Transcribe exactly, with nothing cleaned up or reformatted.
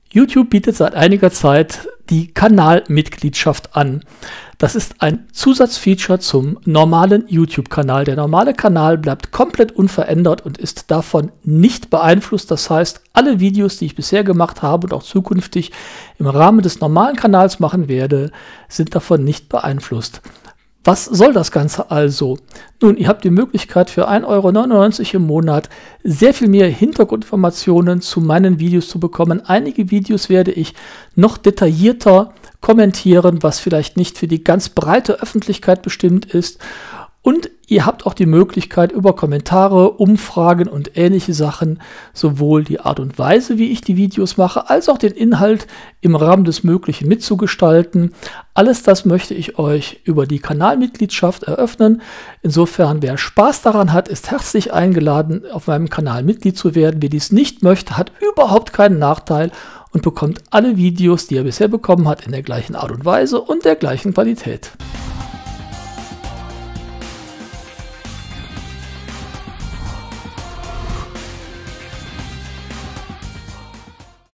YouTube bietet seit einiger Zeit die Kanalmitgliedschaft an. Das ist ein Zusatzfeature zum normalen YouTube-Kanal. Der normale Kanal bleibt komplett unverändert und ist davon nicht beeinflusst. Das heißt, alle Videos, die ich bisher gemacht habe und auch zukünftig im Rahmen des normalen Kanals machen werde, sind davon nicht beeinflusst. Was soll das Ganze also? Nun, ihr habt die Möglichkeit für ein Euro neunundneunzig im Monat sehr viel mehr Hintergrundinformationen zu meinen Videos zu bekommen. Einige Videos werde ich noch detaillierter kommentieren, was vielleicht nicht für die ganz breite Öffentlichkeit bestimmt ist. Und ihr habt auch die Möglichkeit, über Kommentare, Umfragen und ähnliche Sachen sowohl die Art und Weise, wie ich die Videos mache, als auch den Inhalt im Rahmen des Möglichen mitzugestalten. Alles das möchte ich euch über die Kanalmitgliedschaft eröffnen. Insofern, wer Spaß daran hat, ist herzlich eingeladen, auf meinem Kanal Mitglied zu werden. Wer dies nicht möchte, hat überhaupt keinen Nachteil und bekommt alle Videos, die er bisher bekommen hat, in der gleichen Art und Weise und der gleichen Qualität.